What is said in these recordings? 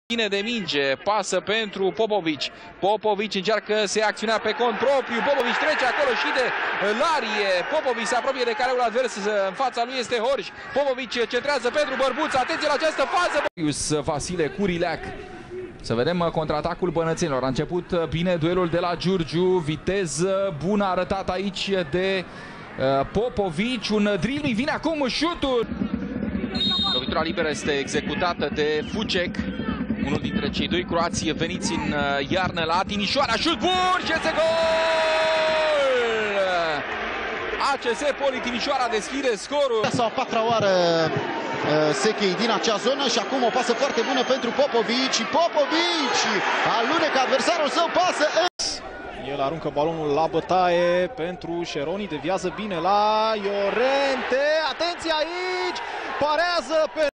Bine de minge, pasă pentru Popovici. Popovici încearcă să ia acțiunea pe cont propriu. Popovici trece acolo și de Larie. Popovici se apropie de careul advers. În fața lui este Horș. Popovici centrează pentru Bărbuț. Atenție la această fază. Vasile Curileac. Să vedem contraatacul bănățenilor. A început bine duelul de la Giurgiu. Viteză bună arătat aici de Popovici. Un dribbling, vine acum șutul. Lovitura liberă este executată de Fucek, unul dintre cei doi croați veniți în iarnă la Timișoara. Șut bun și este gol! ACS Poli Timișoara deschide scorul. Sau a patra oară Sechei din acea zonă și acum o pasă foarte bună pentru Popovici. Popovici alunecă adversarul său, pasă. El aruncă balonul la bătaie pentru Șeroni, deviază bine la Iorente. Atenție aici! Parează pe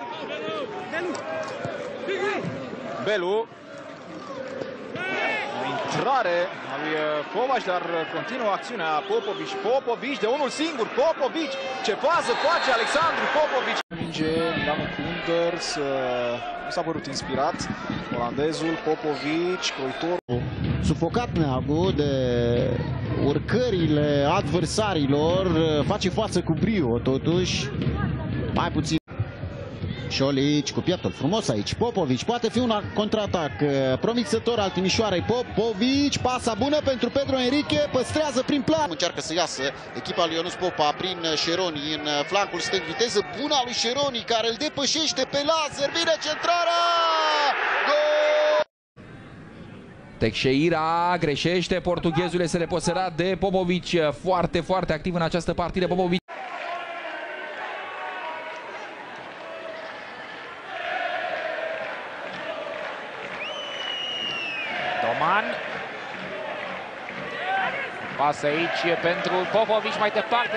Belu. O intrare a lui Covaci, dar continuă acțiunea Popovici. Popovici de unul singur. Popovici, ce fază face Alexandru Popovici. Minge Milano Kunders, nu s-a părut inspirat. Olandezul Popovici, croitorul. Sufocat Neagu de urcările adversarilor, face față cu brio totuși. Mai puțin. Șolici cu pieptul frumos aici. Popovici poate fi un contraatac promițător al Timișoarei. Popovici, pasa bună pentru Pedro Henrique, păstrează prin plan. Încearcă să iasă echipa lui Ionuț Popa prin Șeroni în flancul stâng. Viteză bună a lui Șeroni care îl depășește pe laser. Vine centrarea! Gol! Teixeira greșește, portughezul este reposerat de Popovici. Foarte, foarte activ în această partidă Popovici. Doman. Pasă aici pentru Popovici mai departe.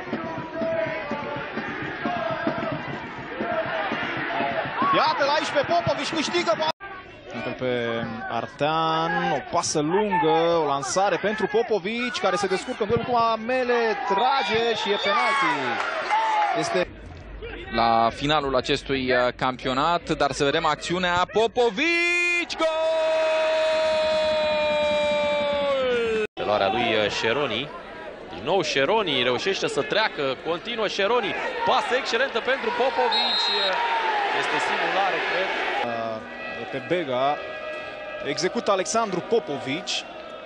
Iată-l aici pe Popovici, câștigă pe Artean, o pasă lungă, o lansare pentru Popovici, care se descurcă în felul cu Amele, trage și e penalti. Este la finalul acestui campionat, dar să vedem acțiunea Popovici, gol! Luarea lui Șeroni. Din nou Șeroni reușește să treacă, continuă Șeroni. Pasă excelentă pentru Popovici. Este simulare, cred. Pe Bega execută Alexandru Popovici.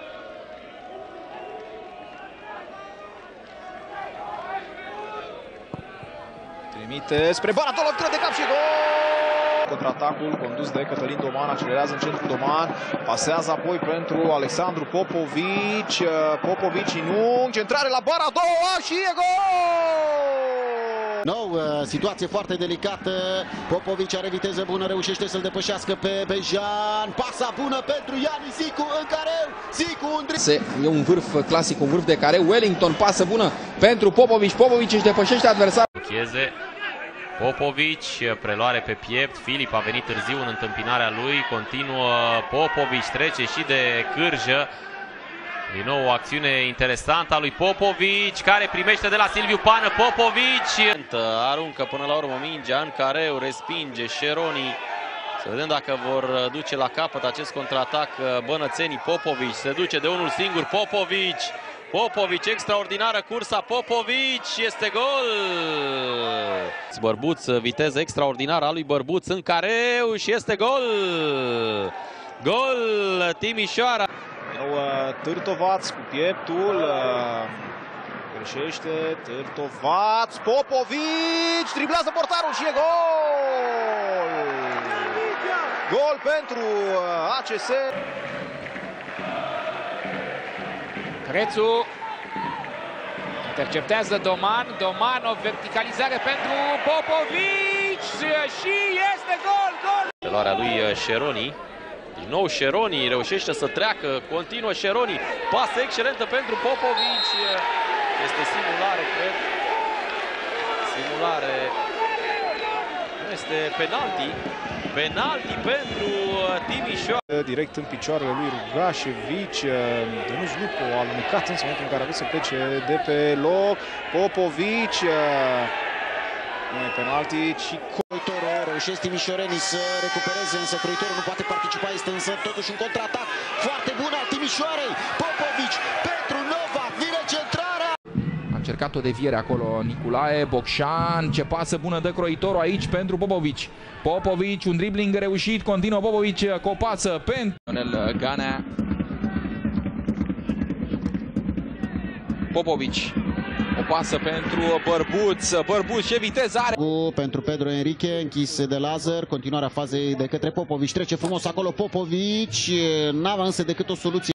Trimite spre Baratol, lovitură de cap și gol! Contraatacul condus de Cătălin Doman, accelerează în centru Doman, pasează apoi pentru Alexandru Popovici. Popovici în unghi, centrare la bara a doua și e gol! Nou, situație foarte delicată. Popovici are viteză bună, reușește să-l depășească pe Bejan. Pasa bună pentru Iani Zicu în careu. Zicu E un vârf clasic, un vârf de careu. Wellington, pasă bună pentru Popovici. Popovici își depășește adversarul. Chieze. Popovici, preluare pe piept. Filip a venit târziu în întâmpinarea lui. Continuă Popovici, trece și de cârjă. Din nou o acțiune interesantă a lui Popovici, care primește de la Silviu Pană. Popovici aruncă până la urmă mingea în careu, respinge Șeroni. Să vedem dacă vor duce la capăt acest contraatac bănățenii. Popovici se duce de unul singur. Popovici, Popovici, extraordinară cursa. Popovici, este gol! Bărbuț, viteză extraordinară a lui Bărbuț în careu și este gol! Gol Timișoara! Târtovaț cu pieptul, greșește, Târtovaț, Popovici, driblează portarul și e gol! Gol pentru ACS. Crețu interceptează Doman, Doman, o verticalizare pentru Popovici și este gol, gol! Luarea lui Șeroni. Din nou Șeroni reușește să treacă, continuă Șeroni, pasă excelentă pentru Popovici. Este simulare, cred. Simulare. Nu este penalti. Penalti pentru Timișoara. Direct în picioarele lui Rugașevici. Dănuț Lupo a alunecat în momentul în care a vrut să plece de pe loc. Popovici E penalti și Croitoro, reușesc timișorenii să recupereze, însă Croitoro nu poate participa, este însă totuși un contraatac foarte bun al Timișoarei. Popovici pentru Novak, vine centrarea! A încercat o deviere acolo Nicolae, Bocșan, ce pasă bună dă Croitoro aici pentru Popovici. Popovici, un dribbling reușit, continuă Popovici cu o pasă pentru Ionel Ganea. Popovici, o pasă pentru Bărbuț, Bărbuț ce viteză are! Pentru Pedro Enrique, închis de Lazar, continuarea fazei de către Popovici, trece frumos acolo Popovici, n-avea însă decât o soluție.